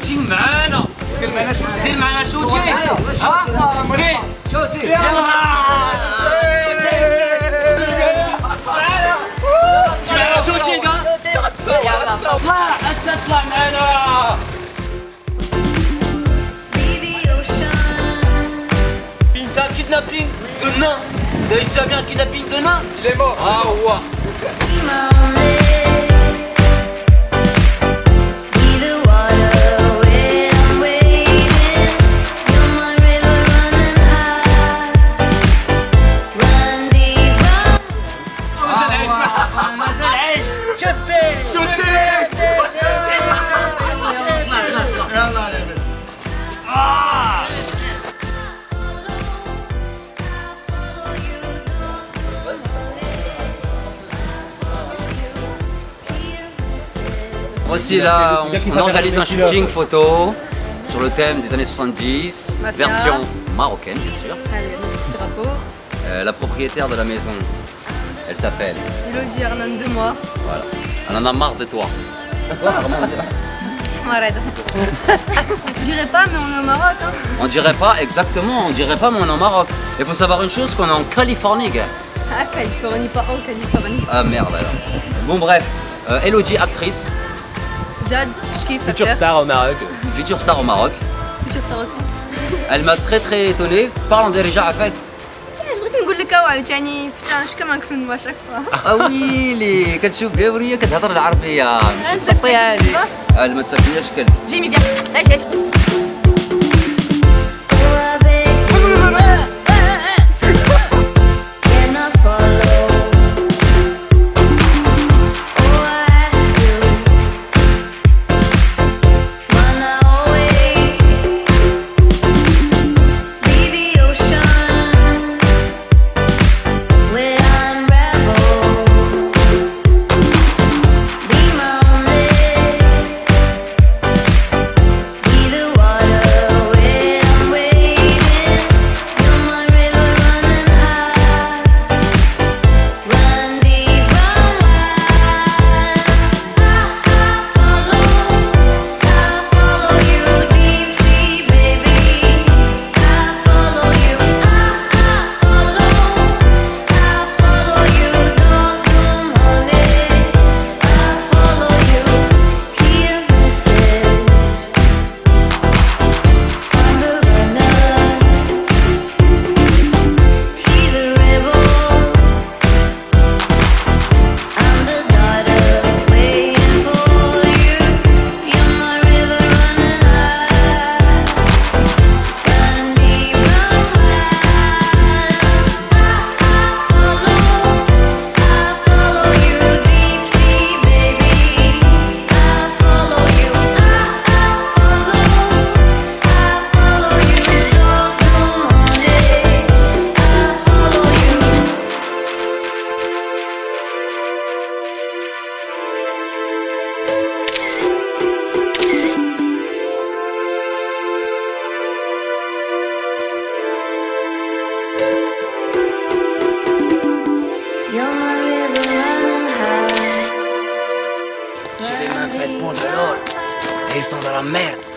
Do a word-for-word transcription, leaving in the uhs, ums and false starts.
شوتينغ معانا دير معانا شوتينغ ها فين شوتينغ يلا شوتينغ يلا طلع انت اطلع معانا C'est un kidnapping de nain. T'as déjà vu un kidnapping de nain? Il est mort. Ah ouais. Voici là, on, on organise un shooting photo sur le thème des années soixante-dix, Mafia. Version marocaine bien sûr. Allez, petit drapeau. Euh, la propriétaire de la maison, elle s'appelle Elodie Hernan de moi. Voilà. Elle en a marre de toi. M'arrête. Je dirais pas, mais on est au Maroc. Hein. On dirait pas, exactement, on dirait pas, mais on est au Maroc. Il faut savoir une chose, qu'on est en Californie, gars. Ah, Californie, pas en Californie. Ah merde alors. Bon bref, euh, Elodie, actrice. Jade, je kiffe. Future star au Maroc. Future star au Maroc. Future star aussi. Elle m'a très très étonné. Parlons des رجع عفاك. بغيت نقول لك عاوتاني putain, je suis comme un clown moi chaque fois. Ah ويلي كتشوف قبريه كتهضر العربيه مش أنت تصفيها لي. كيف؟ ما تسفيهاش كلب. Jimmy viens. Allez, j'ai. J'ai les mains faites pour de l'or et ils sont dans la merde.